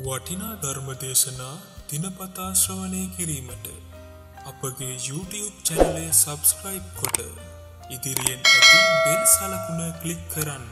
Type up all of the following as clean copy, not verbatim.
වටිනා ධර්ම දේශනා දිනපතා ශ්‍රවණය කිරීමට අපගේ YouTube channel එක subscribe කොට ඉදිරියෙන් ඇති bell සලකුණ click කරන්න.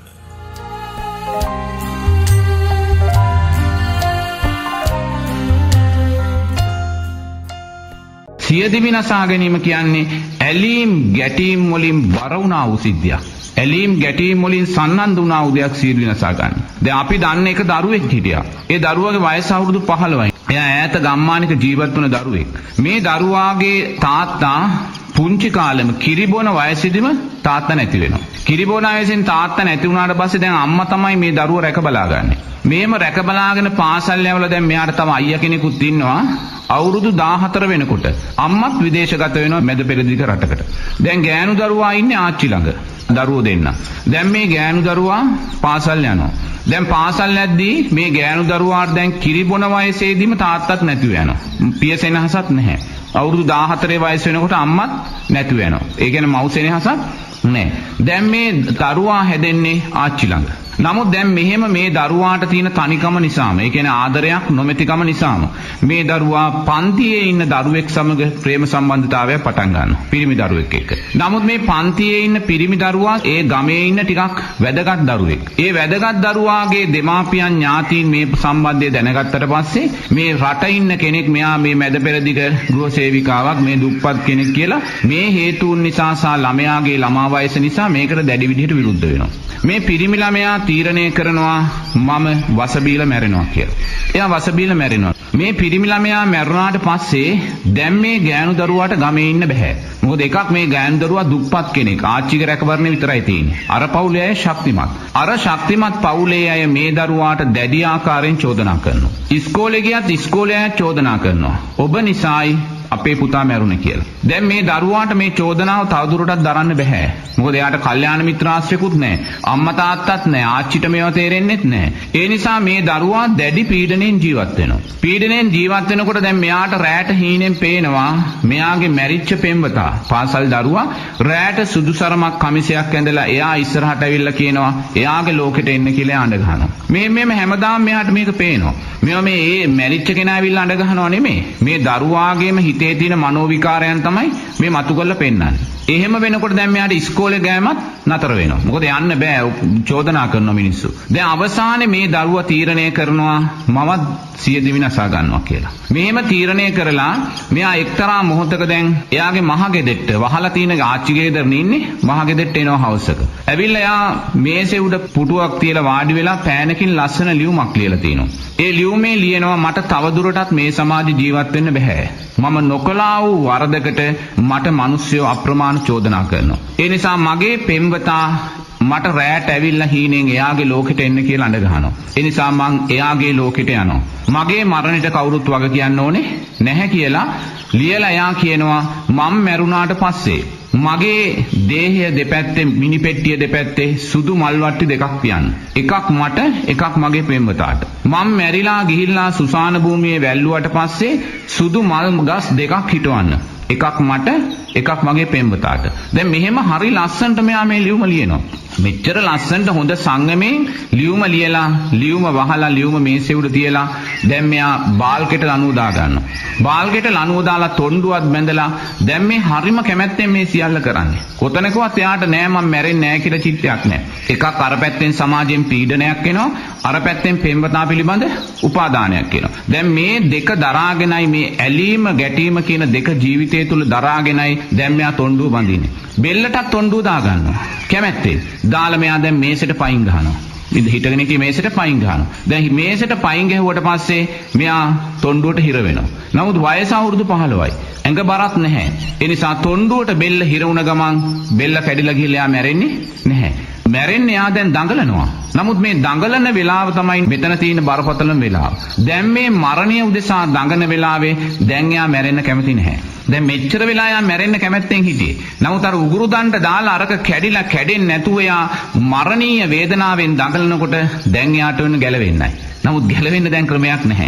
සියදිවි නසා ගැනීම කියන්නේ ඇලීම් ගැටීම් වලින් බර වුණා වූ සිද්ධියක්. ඇලීම් ගැටීම් වලින් සන්නද්ධ වුණා වූ දෙයක් සියදිවි නසා ගන්න. දැන් අපි දන්න එක දරුවෙක් හිටියා. ඒ දරුවාගේ වයස අවුරුදු 15යි. එයා ඈත ගම්මානික ජීවත් වුණ දරුවෙක්. මේ දරුවාගේ තාත්තා පුංචි කාලෙම කිරිබොන වයසෙදිම තාත්තා නැති වෙනවා. කිරිබොන වයසෙන් තාත්තා නැති වුණාට පස්සේ දැන් අම්මා තමයි මේ දරුවා රැක බලාගන්නේ. මේම රැක බලාගෙන පාසල් යවලා දැන් මෙයාට තම අයියා කෙනෙකුත් ඉන්නවා. අවුරුදු 14 වෙනකොට අම්මත් විදේශගත වෙනවා මැද පෙරදිග රටකට. දැන් ගෑනු දරුවා ඉන්නේ ආච්චි ළඟ. දරුවෝ දෙන්න. දැන් මේ ගෑනු දරුවා පාසල් යනවා. දැන් පාසල් යද්දී මේ ගෑනු දරුවාට දැන් කිරිබොන වයසේදීම තාත්තත් නැතිව යනවා. පියසෙනහසක් නැහැ. අවුරුදු 14 වයස වෙනකොට අම්මත් නැතිව යනවා. ඒ කියන්නේ මව්සෙනහසක් නැහැ. දැන් මේ දරුවා හැදෙන්නේ ආච්චි ළඟ. නමුත් දැන් මෙහෙම මේ දරුවාට තියෙන තනිකම නිසාම, ඒ කියන්නේ ආදරයක් නොමැතිකම නිසාම මේ දරුවා පන්තියේ ඉන්න දරුවෙක් සමග ප්‍රේම සම්බන්ධතාවයක් පටන් ගන්නවා. පිරිමි දරුවෙක් එක්ක. නමුත් මේ පන්තියේ ඉන්න පිරිමි දරුවා ඒ ගමේ ඉන්න ටිකක් වැදගත් දරුවෙක්. ඒ වැදගත් දරුවාගේ දෙමාපියන් ඥාතීන් මේ සම්බන්ධය දැනගත්තට පස්සේ මේ රට ඉන්න කෙනෙක් මෙයා මේ මැද පෙරදිග ගෘහ සේවිකාවක්, මේ දුප්පත් කෙනෙක් කියලා මේ හේතුන් නිසා සහ ළමයාගේ ළමා වයස නිසා මේකට දැඩි විදිහට විරුද්ධ වෙනවා. මේ පිරිමි ළමයා තීරණය කරනවා මම වසබීලා මැරෙනවා කියලා. එයා වසබීලා මැරෙනවා. මේ පිරිමි ළමයා මැරුණාට පස්සේ දැන් මේ ගෑනු දරුවාට ගමේ ඉන්න බෑ. මොකද එකක් මේ ගෑනු දරුවා දුප්පත් කෙනෙක්. ආච්චිගේ රැකවරණය විතරයි තියෙන්නේ. අර පවුලේ අය ශක්තිමත්. අර ශක්තිමත් පවුලේ අය මේ දරුවාට දැඩි ආකාරයෙන් චෝදනා කරනවා. ඉස්කෝලේ ගියත් ඉස්කෝලේ අය චෝදනා කරනවා. ඔබ නිසායි අපේ පුතා මැරුණේ කියලා. දැන් මේ දරුවාට මේ චෝදනාව තවදුරටත් දරන්න බෑ. මොකද එයාට කල්යාණ මිත්‍රාශ්‍රයකුත් නැහැ. අම්මා තාත්තත් නැහැ. ආච්චිට මේවා තේරෙන්නෙත් නැහැ. ඒ නිසා මේ දරුවා දැඩි පීඩණයෙන් ජීවත් වෙනවා. පීඩණයෙන් ජීවත් වෙනකොට දැන් මෙයාට රැට හීනෙන් පේනවා මෙයාගේ මැරිච්ච පෙම්වතා පාසල් දරුවා රැට සුදු සරමක් කමිසයක් ඇඳලා එයා ඉස්සරහට ඇවිල්ලා කියනවා එයාගේ ලෝකෙට එන්න කියලා අඬ ගහනවා. මේ හැමදාම මෙයාට මේක පේනවා. මේවා මේ මැරිච්ච කෙනා ඇවිල්ලා අඬ ගහනවා නෙමෙයි. මේ දරුවාගේම හිතේ තියෙන මනෝවිකාරයන් තමයි මේ මතු කරලා පෙන්නන්නේ. එහෙම වෙනකොට දැන් මෙයාට ඉස්කෝලේ ගෑමත් නතර වෙනවා. මොකද යන්න බෑ චෝදනා කරන මිනිස්සු. දැන් අවසානයේ මේ දරුවා තීරණය කරනවා මමත් සියදිවි නසා ගන්නවා කියලා. මෙහෙම තීරණය කරලා මෙයා එක්තරා මොහොතක දැන් එයාගේ මහගෙදෙට්ට වහලා තියෙන ආච්චිගේ ගෙදරනේ ඉන්නේ. මහගෙදෙට්ට එනවා හවුස් එක. ඇවිල්ලා එයා මේසේ උඩ පුටුවක් තියලා වාඩි වෙලා පෑනකින් ලස්සන ලියුමක් ලියලා තිනවා. ඒ ලියුමේ ලියනවා මට තවදුරටත් මේ සමාජ ජීවත් වෙන්න බෑ. මම නොකලා වූ වරදකට මට මිනිස්සු අප්‍රමාණ චෝදනා කරනවා. ඒ නිසා මගේ පෙම්වතා මට රැට ඇවිල්ලා හීනෙන් එයාගේ ලෝකෙට එන්න කියලා අඬ ගහනවා. ඒ නිසා මං එයාගේ ලෝකෙට යනවා. මගේ මරණයට කවුරුත් වග කියන්න ඕනේ නැහැ කියලා ලියලා එයා කියනවා මම මැරුණාට පස්සේ මගේ දේහය දෙපැත්තේ මිනිපෙට්ටිය දෙපැත්තේ සුදු මල් වට්ටි දෙකක් තියන්න. එකක් මට එකක් මගේ පෙම්වතාට. මම මැරිලා ගිහිල්ලා සුසාන භූමියේ වැල්ලුවට පස්සේ සුදු මල් ගස් දෙකක් හිටවන්න. එකක් මට එකක් මගේ පෙම්වතාට. දැන් මෙහෙම හරි ලස්සනට මෙයා මේ ලියුම ලියනවා. මෙච්චර ලස්සනට හොඳ සංගමයෙන් ලියුම ලියලා ලියුම වහලා ලියුම මේසේ උඩ තියලා දැන් මෙයා බාල්කෙට ලණුව දා ගන්නවා. බාල්කෙට ලණුව දාලා තොණ්ඩුවක් බැඳලා දැන් මේ හරිම කැමැත්තෙන් මේ සියල්ල කරන්නේ. කොතනකවත් එයාට නෑ මම මැරෙන්නේ නෑ කියලා චිත්තයක් නෑ. එකක් අර පැත්තෙන් සමාජයෙන් පීඩනයක් එනවා, අර පැත්තෙන් පෙම්වතා පිළිබඳ උපාදානයක් එනවා. දැන් මේ දෙක දරාගෙනයි මේ ඇලීම ගැටීම කියන දෙක ජීවිතය තුළ දරාගෙනයි දැන් මෙයා තොණ්ඩුව බඳින්නේ. බෙල්ලටත් තොණ්ඩුව දා ගන්නවා. කැමැත්තෙන්. දාලා මෙයා දැන් මේසෙට පයින් ගහනවා. හිටගෙන හිටිය මේසෙට පයින් ගහනවා. දැන් මේසෙට පයින් ගැහුවට පස්සේ මෙයා තොණ්ඩුවට හිර වෙනවා. නමුත් වයස අවුරුදු 15යි. ඇඟ බරක් නැහැ. ඒ නිසා තොණ්ඩුවට බෙල්ල හිර වුණ ගමන් බෙල්ල කැඩිලා ගිහලා එයා මැරෙන්නේ නැහැ. මැරෙන්නේ එයා දැන් දඟලනවා. නමුත් මේ දඟලන වෙලාව තමයි මෙතන තියෙන බරපතලම වෙලාව. දැන් මේ මරණය උදෙසා දඟන වෙලාවේ දැන් එයා මැරෙන්න කැමති නැහැ. දැන් මෙච්චර වෙලා එයා මැරෙන්න කැමැත්තෙන් හිටියේ. නමුත් අර උගුරු දණ්ඩ දාලා අරක කැඩිලා කැඩෙන්නේ නැතුව එයා මරණීය වේදනාවෙන් දඟලනකොට දැන් එයාට වෙන ගැලවෙන්නයි. නමුත් ගැලවෙන්න දැන් ක්‍රමයක් නැහැ.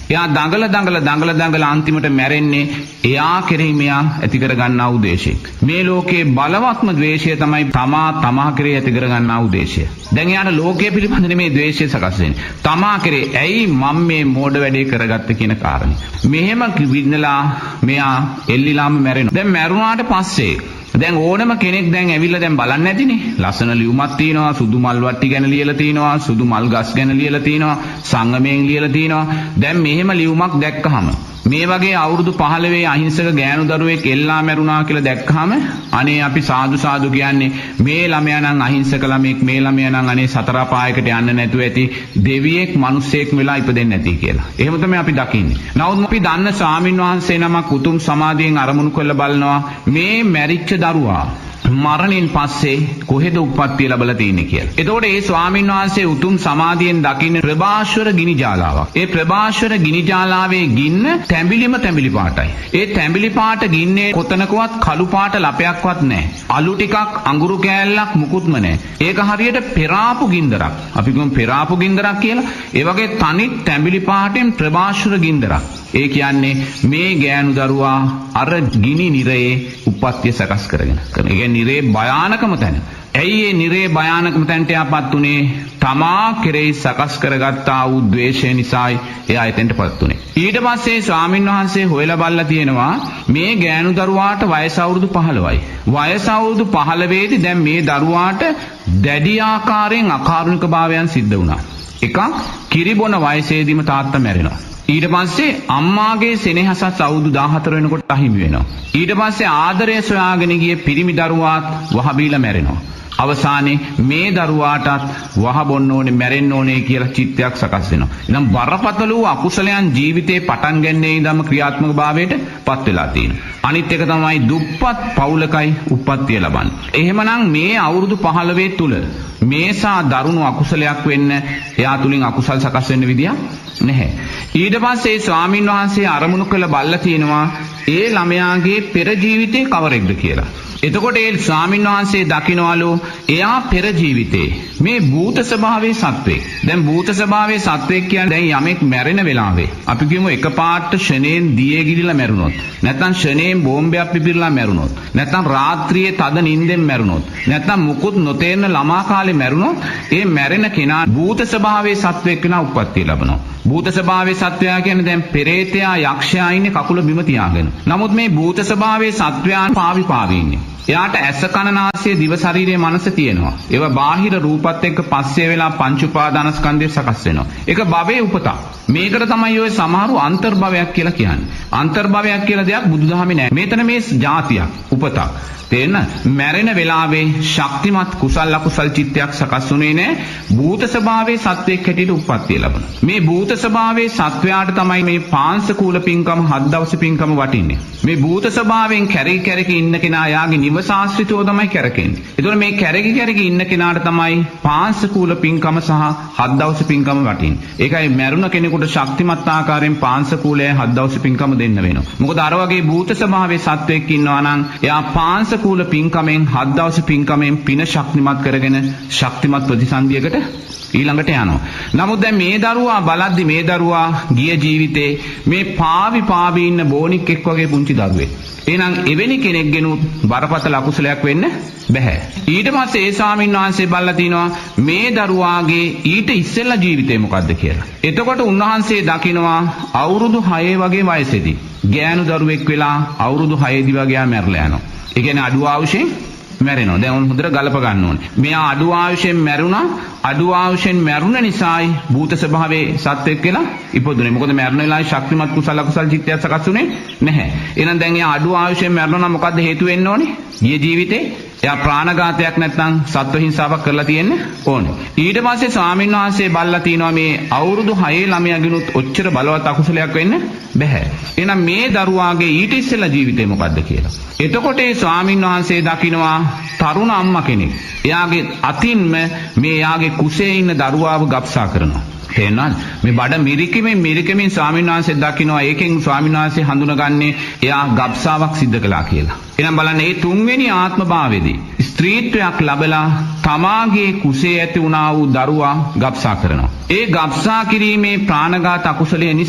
එයා දඟල අන්තිමට මැරෙන්නේ එයා කෙරෙහි මෙයා ඇති කර ගන්නා වූ ද්වේෂය. මේ ලෝකේ බලවත්ම ද්වේෂය තමයි තමා කෙරෙහි ඇති කර ගන්නා වූ ද්වේෂය. දැන් එයාට ලෝකයේ පිළිබඳ නෙමේ ද්වේෂය සකස් වෙන්නේ. තමා කෙරෙහි ඇයි මම මේ මෝඩ වැඩේ කරගත්තේ කියන කාරණේ. මෙහෙම විඳලා මෙයා එල්ලිලාම මැරෙනවා. දැන් මැරුණාට පස්සේ දැන් ඕනම කෙනෙක් දැන් ඇවිල්ලා දැන් බලන්න ඇතිනේ. ලස්සන ලියුමක් තියෙනවා, සුදු මල් වට්ටි ගැන ලියලා තියෙනවා, සුදු මල් ගස් ගැන ලියලා තියෙනවා, සංගමයෙන් ලියලා තියෙනවා. දැන් මෙහෙම ලියුමක් දැක්කහම මේ වගේ අවුරුදු 15 අහිංසක ගෑනු දරුවෙක් එල්ලා මැරුණා කියලා දැක්කහම අනේ අපි සාදු කියන්නේ මේ ළමයා නම් අහිංසක ළමෙක්, මේ ළමයා නම් අනේ සතර පායකට යන්න නැතුව ඇති දෙවියෙක් මිනිස්සෙක් වෙලා ඉපදෙන්නේ නැති කියලා. එහෙම තමයි අපි දකින්නේ. නමුත් අපි දන්න ස්වාමින් වහන්සේ නමක් උතුම් සමාධියෙන් අරමුණු කරලා බලනවා මේ මැරිච්ච දරුවා මරණයෙන් පස්සේ කොහෙද උප්පත්තිය ලැබලා තියෙන්නේ කියලා. එතකොට ඒ ස්වාමින් වහන්සේ උතුම් සමාධියෙන් දකින්නේ ප්‍රභාස්වර ගිනි ජාලාවක්. ඒ ප්‍රභාස්වර ගිනි ජාලාවේ ගින්න තැඹිලි පාටයි. ඒ තැඹිලි පාට ගින්නේ කොතනකවත් කළු පාට ලපයක්වත් නැහැ. අලු ටිකක් අඟුරු කෑල්ලක් මුකුත්ම නැහැ. ඒක හරියට පෙරාපු ගින්දරක්. අපි කියමු පෙරාපු ගින්දරක් කියලා. ඒ වගේ තනි තැඹිලි පාටෙන් ප්‍රභාස්වර ගින්දරක්. ඒ කියන්නේ මේ ගෑනු දරුවා අර ගිනි නිරයේ උප්පත්තිය සකස් කරගෙන. ඒ කියන්නේ නිරේ භයානකම තැන. ඇයි මේ නිරේ භයානකම තැනට යපත් උනේ? තමා කෙරෙහි සකස් කරගත්තා වූ ද්වේෂය නිසායි එයා එතෙන්ටපත් උනේ. ඊට පස්සේ ස්වාමින් වහන්සේ හොයලා බලලා තියෙනවා මේ ගෑනු දරුවාට වයස අවුරුදු 15යි. වයස අවුරුදු 15 දී දැන් මේ දරුවාට දැඩි ආකාරයෙන් අකාරුණික භාවයන් සිද්ධ වුණා. එකක් කිරිබොන වයසේදීම තාත්තා මැරෙනවා. ඊට පස්සේ අම්මාගේ සෙනෙහසත් අවුරුදු 14 වෙනකොට අහිමි වෙනවා. ඊට පස්සේ ආදරය සොයාගෙන ගිය පිරිමි දරුවාත් වහ බීලා මැරෙනවා. අවසානයේ මේ දරුවාටත් වහ බොන්න ඕනේ මැරෙන්න ඕනේ කියලා චිත්තයක් සකස් වෙනවා. එනම් බරපතල වූ අකුසලයන් ජීවිතේ පටන් ගන්නේ ඉඳන්ම ක්‍රියාත්මක භාවයට පත් වෙලා තියෙනවා. අනිත් එක තමයි දුප්පත් පවුලකයි උප්පත්තිය ලබන්නේ. එහෙමනම් මේ අවුරුදු 15 තුල මේසා දරුණු අකුසලයක් වෙන්න එයා තුලින් අකුසල් සකස් වෙන්න විදියක් නැහැ. ඊට පස්සේ ස්වාමින් වහන්සේ අරමුණු කළ බල්ලා තියෙනවා ඒ ළමයාගේ පෙර ජීවිතේ කවරෙක්ද කියලා. එතකොට ඒ ස්වාමින් වහන්සේ දකින්නවලු එයා පෙර ජීවිතේ මේ භූත ස්වභාවයේ සත්වෙක්. දැන් භූත ස්වභාවයේ සත්වෙක් කියන්නේ දැන් යමෙක් මැරෙන වෙලාවේ අපි කියමු එකපාරට ෂණයෙන් දියේ ගිලිලා මැරුණොත්, නැත්නම් ෂණයෙන් බෝම්බයක් පිපිරලා මැරුණොත්, නැත්නම් රාත්‍රියේ තද නිින්දෙන් මැරුණොත්, නැත්නම් මුකුත් නොතේරෙන ළමා කාලේ මැරුණොත් ඒ මැරෙන කෙනා භූත ස්වභාවයේ සත්වෙක් වෙනා උප්පත්තිය ලබනවා. භූත ස්වභාවයේ සත්වයා කියන්නේ දැන් පෙරේතයා යක්ෂයා ඉන්නේ කකුල බිම තියාගෙන. නමුත් මේ භූත ස්වභාවයේ සත්වයාන් පාවි ඉන්නේ. එයාට ඇස කන නාසය දිව ශරීරයේ මනස තියෙනවා. ඒවා බාහිර රූපත් එක්ක පස්සේ වෙලා පංච උපාදානස්කන්ධය සකස් වෙනවා. ඒක භවයේ උපතක්. මේකට තමයි ඔය සමහරු අන්තර්භවයක් කියලා කියන්නේ. අන්තර්භවයක් කියලා දෙයක් බුදුදහමේ නැහැ. මෙතන මේ જાතියක් උපතක්. තේන්න මැරෙන වෙලාවේ ශක්තිමත් කුසල අකුසල් චිත්තයක් සකස් වුණේ නැහැ. භූත ස්වභාවයේ සත්වයක් හැටියට උප්පත්තිය ලබන. මේ භූත ස්වභාවයේ සත්වයාට තමයි මේ පාංශකූල පින්කම 7 දවස් පින්කම වටින්නේ. මේ භූත ස්වභාවයෙන් කැරකි ඉන්න කෙනා යාගේ නිවස ආශ්‍රිතව තමයි කැරකෙන්නේ. ඒතකොට මේ කැරකි ඉන්න කෙනාට තමයි පාංශකූල පින්කම සහ 7 දවස් පින්කම වටින්නේ. ඒකයි මැරුණ කෙනෙකුට ශක්තිමත් ආකාරයෙන් පාංශකූලයේ 7 දවස් පින්කම දෙන්න වෙනවා. මොකද අර වගේ භූත ස්වභාවයේ සත්වයක් ඉන්නවා නම් එයා පාංශකූල පින්කමෙන් 7 දවස් පින්කමෙන් පින ශක්තිමත් කරගෙන ශක්තිමත් ප්‍රතිසන්දියකට ඊළඟට යනවා. නමුත් දැන් මේ දරුවා බලද්දි මේ දරුවා ගිය ජීවිතේ මේ පාවි ඉන්න බෝනික් එක් වගේ පුංචි දරුවෙක්. එහෙනම් එවැනි කෙනෙක්ගෙනුත් බරපතල අකුසලයක් වෙන්න බෑ. ඊට පස්සේ ඒ ස්වාමීන් වහන්සේ බලලා තිනවා මේ දරුවාගේ ඊට ඉස්සෙල්ලා ජීවිතේ මොකද්ද කියලා. එතකොට උන්වහන්සේ දකිනවා අවුරුදු 6 වගේ වයසේදී ගෑනු දරුවෙක් වෙලා අවුරුදු 6 දී වගේ මැරලා යනවා. ඒ කියන්නේ අඩු ආයුෂෙන් මැරෙනවා. දැන් උන් හොඳට ගලප ගන්න ඕනේ. මෙයා අඩු ආයුෂෙන් මැරුණා. අඩු ආයුෂෙන් මැරුණ නිසායි භූත ස්වභාවයේ සත්වෙක් කියලා ඉපදුනේ. මොකද මැරෙන වෙලාවේ ශක්තිමත් කුසල අකුසල චිත්තයක් සකස් උනේ නැහැ. එහෙනම් දැන් එයා අඩු ආයුෂෙන් මැරුණා නම් මොකද්ද හේතු වෙන්න ඕනේ? ගිය ජීවිතේ එයා ප්‍රාණඝාතයක් නැත්නම් සත්ව හිංසාවක් කරලා තියෙන්න ඕනේ. ඊට පස්සේ ස්වාමීන් වහන්සේ බල්ලා තිනවා මේ අවුරුදු 6 ළමයාගෙනුත් ඔච්චර බලවත් අකුසලයක් වෙන්න බෑ. එහෙනම් මේ දරුවාගේ ඊට ඉස්සෙල්ලා ජීවිතේ මොකද්ද කියලා. එතකොට ඒ ස්වාමීන් වහන්සේ දකිනවා තරුණ අම්මා කෙනෙක්. එයාගේ අතින්ම මේ එයාගේ කුසේ ඉන්න දරුවාව ගබ්සා කරනවා. තේරෙනවද? මේ බඩ මිරිකෙමින් ස්වාමීන් වහන්සේ දකිනවා ඒකෙන් ස්වාමීන් වහන්සේ හඳුනගන්නේ එයා ගබ්සාවක් සිද්ධ කළා කියලා. එහෙනම් බලන්න මේ තුන්වෙනි ආත්ම භාවයේදී ස්ත්‍රීත්වයක් ලැබලා තමාගේ කුසේ ඇති වුණා වූ දරුවා ගබ්සා කරනවා. ඒ ගබ්සා කිරීමේ ප්‍රාණඝාත අකුසලයේ නිසා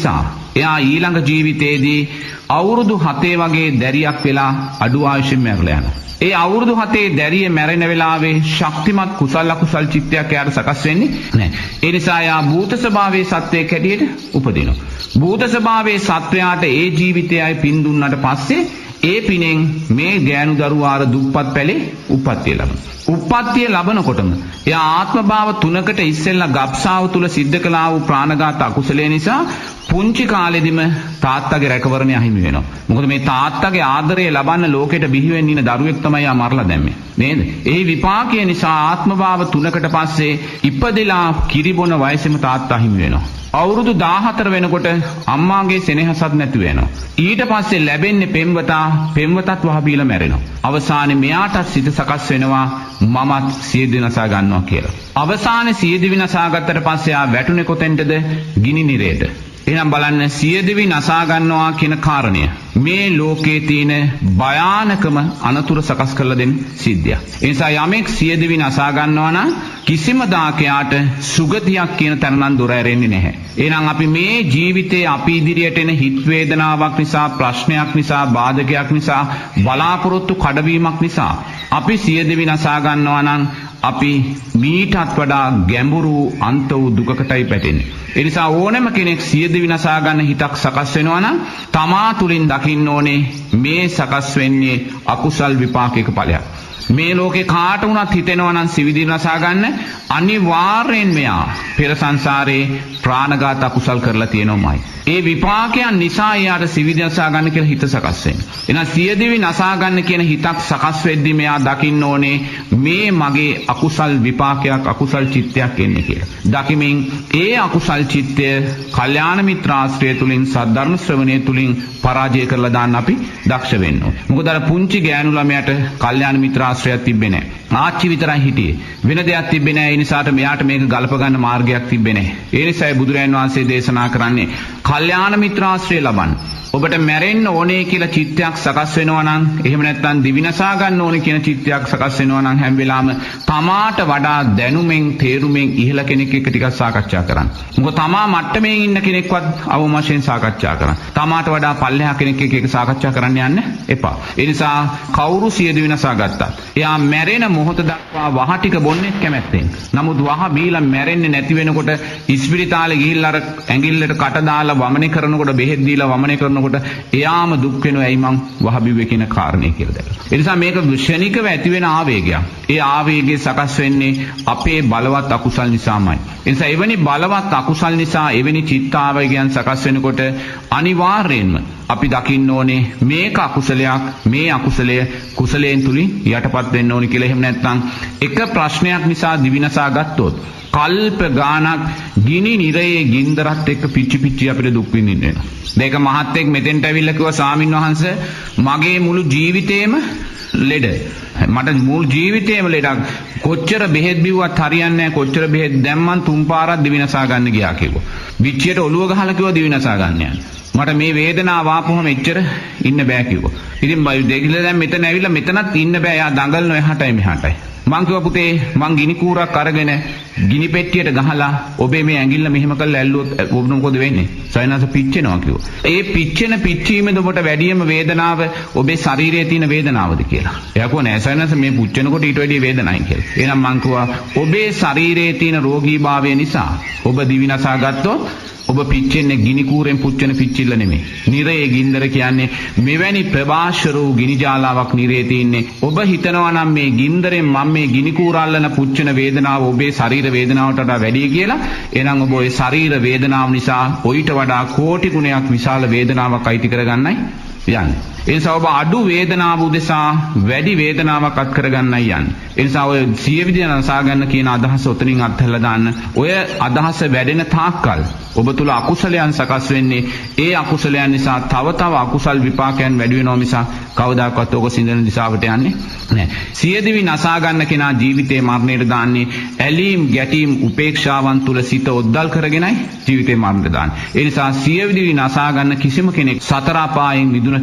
එයා ඊළඟ ජීවිතේදී අවුරුදු 7 වගේ දැරියක් වෙලා අඩු ආයුෂෙන් මැරලා යනවා. ඒ අවුරුදු 7 දැරිය මැරෙන වෙලාවේ ශක්තිමත් කුසල අකුසල් චිත්තයක් එයාට සකස් වෙන්නේ නැහැ. ඒ නිසා එයා භූත ස්වභාවයේ සත්වයක් හැටියට උපදිනවා. භූත ස්වභාවයේ සත්වයාට ඒ ජීවිතයයි පින් දුන්නාට පස්සේ ඒ පිනෙන් මේ ගෑනු දරුවා අර දුප්පත් පැලේ උප්පත්තිය ලබනවා. උප්පත්තිය ලබනකොටම එයා ආත්ම භාව 3කට ඉස්සෙල්ලා ගබ්සාව තුල සිද්ධ කළා වූ ප්‍රාණඝාත අකුසලයේ නිසා පුංචි කාලෙදිම තාත්තගේ රැකවරණය අහිමි වෙනවා. මොකද මේ තාත්තගේ ආදරය ලබන්න ලෝකෙට බිහි වෙන්න ඉන්න දරුවෙක් තමයි ආ මරලා දැම්මේ. නේද? ඒ විපාකය නිසා ආත්ම භාව 3කට පස්සේ ඉපදෙලා කිරිබොන වයසෙම තාත්තා අහිමි වෙනවා. අවුරුදු 14 වෙනකොට අම්මාගේ සෙනෙහසක් නැති වෙනවා. ඊට පස්සේ ලැබෙන්නේ පෙම්වතත් වහ බීලා මැරෙනවා. අවසානයේ මෙයාට සිත සකස් වෙනවා මමත් සියදිවි නසා ගන්නවා කියලා. අවසානයේ සියදිවි නසා ගත්තට පස්සේ ආ වැටුනේ කොතෙන්ටද? ගිනි නිරේට. එහෙනම් බලන්න සියදිවි නසා ගන්නවා කියන කාරණය මේ ලෝකේ තියෙන භයානකම අනතුරු සකස් කරලා දෙන සිද්ධියක්. ඒ නිසා යමෙක් සියදිවි නසා ගන්නවා නම් කිසිම දාකයාට සුගතියක් කියන තැන නම් දොර ඇරෙන්නේ නැහැ. එහෙනම් අපි මේ ජීවිතේ අපි ඉදිරියට එන හිත් වේදනාවක් නිසා, ප්‍රශ්නයක් නිසා, බාධකයක් නිසා, බලාපොරොත්තු කඩවීමක් නිසා අපි සියදිවි නසා ගන්නවා නම් අපි මීටත් වඩා ගැඹුරු අන්ත වූ දුකකටයි පැටෙන්නේ. ඒ නිසා ඕනෑම කෙනෙක් සියදිවි නසා ගන්න හිතක් සකස් වෙනවා නම් තමා තුලින් දකින්න ඕනේ මේ සකස් වෙන්නේ අකුසල් විපාකයක ඵලයක්. මේ ලෝකේ කාට වුණත් හිතෙනවා නම් සිවිදිවි නසා ගන්න අනිවාර්යෙන් මෙයා පෙර සංසාරේ ප්‍රාණඝාත අකුසල් කරලා තියෙනවමයි. ඒ විපාකයන් නිසා එයාට සිවිදිවි නසා ගන්න කියලා හිත සකස් වෙනවා. එහෙනම් සියදිවි නසා ගන්න කියන හිතක් සකස් වෙද්දි මෙයා දකින්න ඕනේ මේ මගේ අකුසල් විපාකයක් අකුසල් චිත්තයක් එන්නේ කියලා. දකිමින් ඒ අකුසල් චිත්තය කල්යාණ මිත්‍රාශ්‍රය තුලින් සද්ධර්ම ශ්‍රවණය තුලින් පරාජය කරලා දාන්න අපි දක්ෂ වෙන්න ඕනේ. මොකද අර පුංචි ගෑනු ළමයාට කල්යාණ මිත්‍රාශ්‍රයක් තිබ්බේ නැහැ. ආච්චි විතරයි හිටියේ. වෙන දෙයක් තිබ්බේ නැහැ. ඒ නිසාට මෙයාට මේක ගලප ගන්න මාර්ගයක් තිබ්බේ නැහැ. ඒ නිසායි බුදුරජාණන් වහන්සේ දේශනා කරන්නේ කල්යාණ මිත්‍රාශ්‍රය ලබන්න. ඔබට මැරෙන්න ඕනේ කියලා චිත්තයක් සකස් වෙනවා නම් එහෙම නැත්නම් දිවිනසා ගන්න ඕනේ කියන චිත්තයක් සකස් වෙනවා නම් හැම වෙලාවෙම තමාට වඩා දැනුමෙන් තේරුමෙන් ඉහළ කෙනෙක් එක්ක ටිකක් සාකච්ඡා කරන්න. මොකද තමා මට්ටමේ ඉන්න කෙනෙක්වත් අවම වශයෙන් සාකච්ඡා කරන්න. තමාට වඩා පල්ලෙහා කෙනෙක් එක්ක සාකච්ඡා කරන්න යන්න එපා. ඒ නිසා කවුරු සියදිවි නසා ගත්තා. එයා මැරෙන මොහොත දක්වා වහ ටික බොන්නේ කැමැත්තෙන්. නමුත් වහ බීලා මැරෙන්නේ නැති වෙනකොට ඉස්පිරිතාලේ ගිහිල්ලා අර ඇඟිල්ලට කට දාලා වමනේ කරනකොට බෙහෙත් දීලා වමනේ කරනකොට එයාම දුක් වෙනවා ඇයි මං වහ බිව්වේ කියන කාරණේ කියලා දැක්කා. ඒ නිසා මේක ක්ෂණිකව ඇති වෙන ආවේගයක්. ඒ ආවේගය සකස් වෙන්නේ අපේ බලවත් අකුසල් නිසාමයි. ඒ නිසා එවැනි බලවත් අකුසල් නිසා එවැනි චිත්ත ආවේගයන් සකස් වෙනකොට අනිවාර්යයෙන්ම අපි දකින්න ඕනේ මේක අකුසලයක් මේ අකුසලය කුසලයෙන් තුලින් යටපත් වෙන්න ඕනේ කියලා. එහෙම නැත්නම් එක ප්‍රශ්නයක් නිසා දිවිනසා ගත්තොත් කල්ප ගානක් ගිනි නිරයේ ගින්දරත් එක්ක පිච්චි අපිට දුක් විඳින්න වෙනවා. මේක මහත්ෙක් මෙතෙන්ට ඇවිල්ලා කිව්වා ස්වාමින් වහන්සේ මගේ මුළු ජීවිතේම ලෙඩ. මට මුළු ජීවිතේම ලෙඩක්. කොච්චර බෙහෙත් බිව්වත් හරියන්නේ නැහැ. කොච්චර බෙහෙත් දැම්මන් 3 පාරක් දිවිනසා ගන්න ගියා කිව්වා. විච්චියට ඔළුව ගහලා කිව්වා දිවිනසා ගන්න යන්න. මට මේ වේදනාව ආපුවම එච්චර ඉන්න බෑ කිව්වා. ඉතින් දෙකිල දැන් මෙතන ඇවිල්ලා මෙතනත් ඉන්න බෑ. යා දඟලන එහාටයි මෙහාටයි. මං කිව්වා පුතේ මං ගිනි කූරක් අරගෙන ගිනි පෙට්ටියට ගහලා ඔබේ මේ ඇඟිල්ල මෙහෙම කරලා ඇල්ලුවොත් ඔබට මොකද වෙන්නේ? සයනස පිච්චෙනවා කිව්වා. ඒ පිච්චීමේද ඔබට වැඩිම වේදනාව ඔබේ ශරීරයේ තියෙන වේදනාවද කියලා. එයා කිව්වා නෑ සයනස මේ පුච්චෙනකොට ඊට වැඩිය වේදනයි කියලා. එහෙනම් මං කිව්වා ඔබේ ශරීරයේ තියෙන රෝගීභාවය නිසා ඔබ දිවිනසා ගත්තොත් ඔබ පිච්චෙන්නේ ගිනි කූරෙන් පුච්චෙන පිච්චිල්ල නෙමෙයි. නිරයේ ගින්දර කියන්නේ මෙවැනි ප්‍රභාෂර වූ ගිනි ජාලාවක් නිරයේ තියෙන්නේ. ඔබ හිතනවා නම් මේ ගින්දරෙන් මම මේ ගිනි කූරල්ලන පුච්චෙන වේදනාව ඔබේ ශරීර වේදනාවට වඩා වැඩි කියලා. එහෙනම් ඔබ ඔය ශරීර වේදනාව නිසා ඔయిత වඩා කෝටි ගුණයක් විශාල වේදනාවක් අයිති කරගන්නයි යන්නේ. ඒ නිසා ඔබ අඩු වේදනාව උදෙසා වැඩි වේදනාවක් අත් කරගන්නයි යන්නේ. ඒ නිසා ඔය සිය විදිය නසා ගන්න කියන අදහස උතනින් අත්හැරලා දාන්න. ඔය අදහස වැඩෙන තාක්කල් ඔබ තුල අකුසලයන් සකස් වෙන්නේ. ඒ අකුසලයන් නිසා තව අකුසල් විපාකයන් වැඩි වෙනවා මිසක් කවදාකවත් ඔබ සිඳන දිශාවට යන්නේ නැහැ. සියදිවි නසා ගන්න කෙනා ජීවිතේ මරණයට දාන්නේ ඇලීම් ගැටීම් උපේක්ෂාවන් තුල සිත ඔද්දල් කරගෙනයි ජීවිතේ මරණයට දාන්නේ. ඒ නිසා සියදිවි නසා ගන්න කිසිම කෙනෙක් සතර අපායෙන් මිදුණ කෙනෙක් ගැන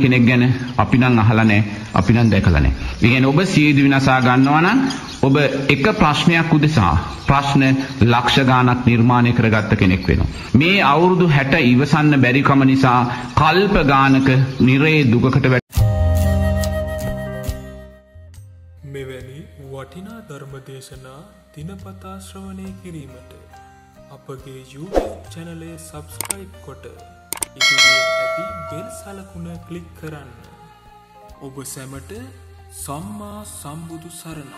අපි නම් අහලා නැහැ, අපි නම් දැකලා නැහැ. ඒ කියන්නේ ඔබ සියදිවි විනාසා ගන්නවා නම් ඔබ එක ප්‍රශ්නයක් උදෙසා ප්‍රශ්න ලක්ෂ ගාණක් නිර්මාණය කරගත්ත කෙනෙක් වෙනවා. මේ අවුරුදු 60 ඉවසන්න බැරි කම නිසා කල්ප ගාණක නිරේ දුකකට මෙවැනි වටිනා ධර්ම දේශනා දිනපතා ශ්‍රවණය කිරීමට අපගේ YouTube channel subscribe කොට ඉදිරියෙන් ඇති බෙල් සලකුණ ක්ලික් කරන්න. ඔබ සැමට සම්මා සම්බුදු සරණයි.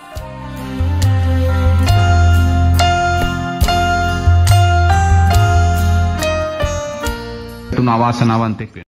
තුන අවාසනාවන්තෙක් වෙනවා.